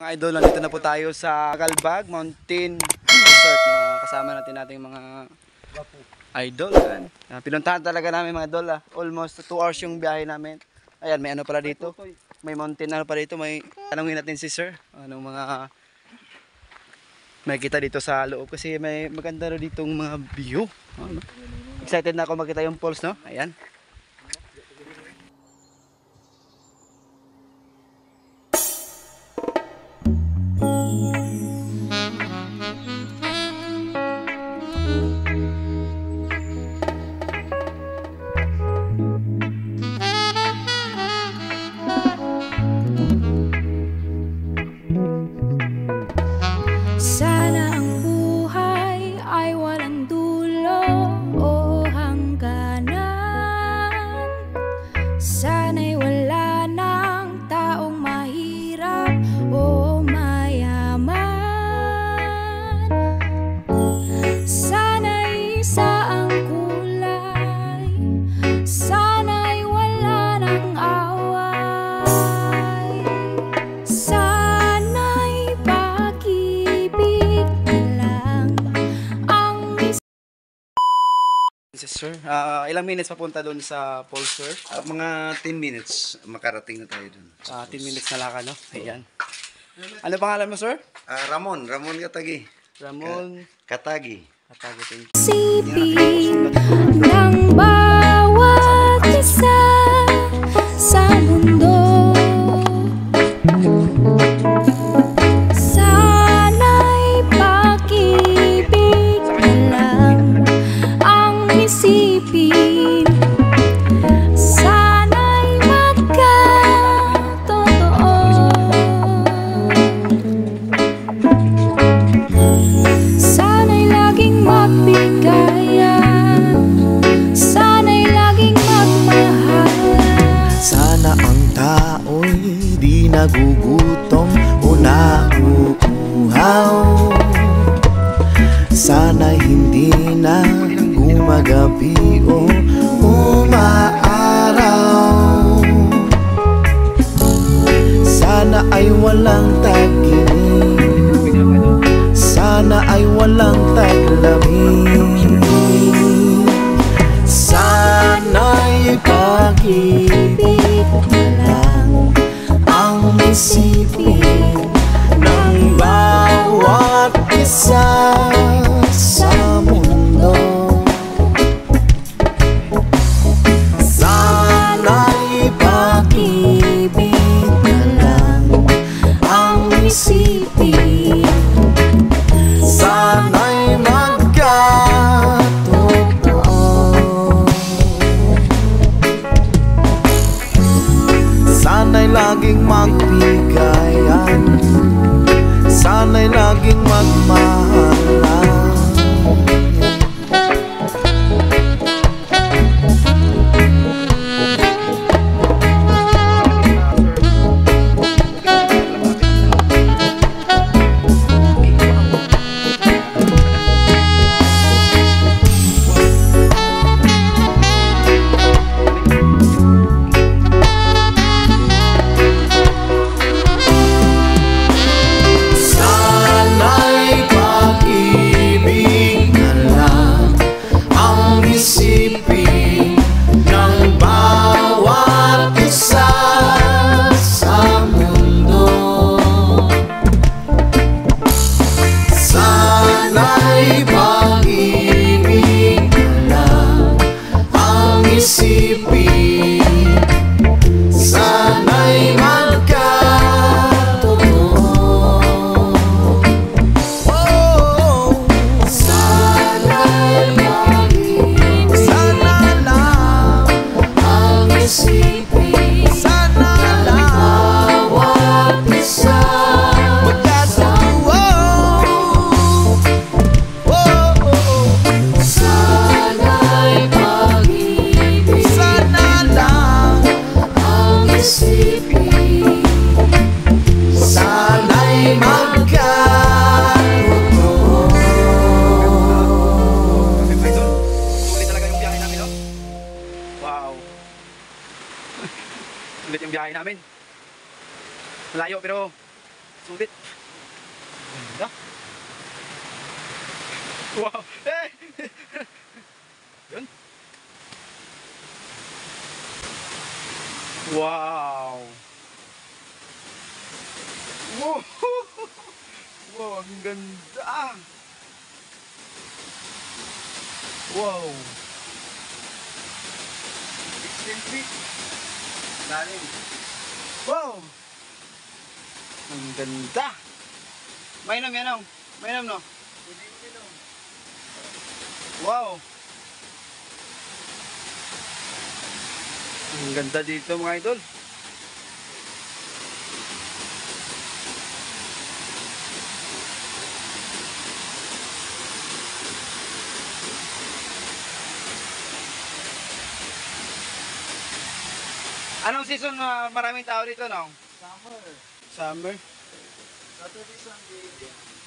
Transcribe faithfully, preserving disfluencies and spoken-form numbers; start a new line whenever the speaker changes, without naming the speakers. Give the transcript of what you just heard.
Mga idol, nandito na po tayo sa Galbag Mountain Resort. No? Kasama natin nating mga idol. Uh, pinuntahan talaga namin mga idol. Ah. Almost two hours yung biyahe namin. Ayan, may ano pala dito. May mountain ano pala dito. May tanongin natin si sir. Anong mga may kita dito sa loob. Kasi may maganda rin ditong mga view. Ano? Excited na ako makita yung falls, no? Ayan.
Sana ang buhay ay walang dulo o hangganan. Sana'y wala ng taong mahirap o mayaman. Sana'y isa ang kulay, sana'y wala ng away. Sana'y pag-ibig na lang ang
Sir, uh, ilang minutes papunta doon sa falls, sir?
Uh, mga ten minutes, makarating na tayo dun.
Uh, ten minutes na lakad, no? Ayan. Ano pangalan mo, sir?
Uh, Ramon, Ramon Katagi.
Ramon
Katagi.
Katagutin.
isipin ng bawat isa sa mundo. Sana'y pag-ibig na lang ang isipin. Sana'y magkatotoo. Sana'y laging magbigayan, sana'y laging magmahalan.
Sana ang tao'y di nagugutom o nauuhaw. Sana'y hindi na gumagabi o umaaraw. Sana ay walang tag-init, sana ay walang taglamig. Sana'y pag-ibig na lang ang isipin ng bawat isa sa mundo. Sana'y pag-ibig na lang ang isipin. Sana'y magkatotoo. Sana'y laging magbigayan, sana'y laging magmahalan. Sana'y pag-ibig na lang ang isipin ng bawat isa sa mundo. Sana'y pag-ibig na lang ang isipin. Sana'y magkatotoo. Sana'y pag-ibig, sana lang ang isipin. Sana lang bawat isa magkatotoo. Sana'y pag-ibig, sana lang ang isipin. Sana'y magkatotoo.
Idol, sulit talaga yung biyahe namin, no? Wow. Sulit yung biyahe namin. Malayo pero sulit. Wow! Eh! Yun. Wow! Wow! Wow, ang ganda! Wow! sixteen feet. Lalim. Wow! Ang ganda! Mainom yan, oh. Mainom, no? Wow! Ang ganda dito, mga idol. Anong season na maraming tao dito, no?
Summer.
Summer.
Saturday, Sunday.